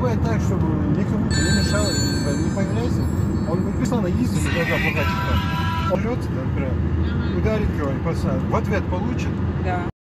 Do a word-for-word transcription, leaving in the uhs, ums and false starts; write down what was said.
сделать так, чтобы никому не мешало, не появляйся. Он говорит, Беслана, ездит иногда пока типа. Он льется, например, ударит кого-нибудь, пацан, в ответ получит. Да.